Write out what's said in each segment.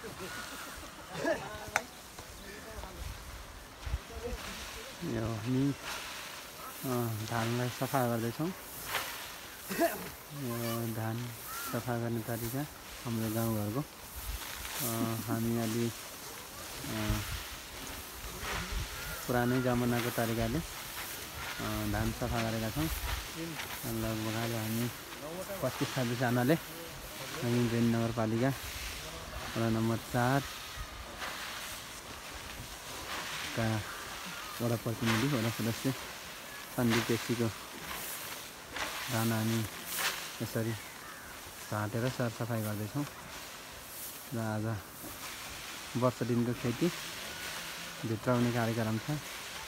यो हामी धानलाई सफा गर्दैछौँ। यो धान सफा गर्ने तरिका हाम्रो गाउँघरको हामी अलि पुरानै जमानाको तरिकाले धान सफा गरेका छौँ। लगभग आज हामी 25-26 जनाले हामी बेन नगरपालिका वडा नम्बर 4 का वडा प्रतिनिधि वडा सदस्य सन्दीप केसीको धान हामी यसरी काटेर सरसफाइ गर्दैछौँ। र आज वर्ष दिनको खेती भित्राउने कार्यक्रम छ।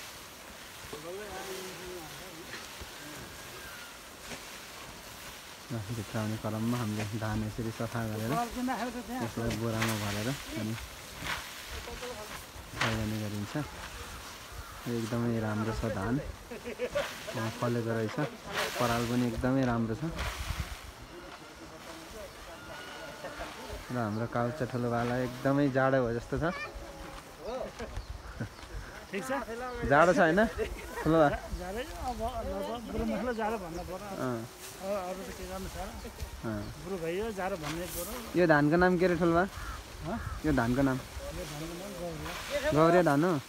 भित्राउने क्रममा हामीले धान यसरी सफा गरेर यसलाई बोरामा भरेर अनि गर्ने गरिन्छ। एकदमै राम्रो छ धान, फलेको रहेछ। पराल पनि एकदमै राम्रो छ। र हाम्रो काउचा ठुलोवाला एकदमै जाडो भयो जस्तो छ। ठीक छ, जाडो छ हैन ठुलोवा? जाडै अब बुढो मसला जाडो भन्नु पर्यो। अरू त के गर्नु छ, बुढो भइयो जाडो भन्ने पर्यो। यो धानको नाम के रे ठुलोवा? यो धानको नाम गौरिया धान हो।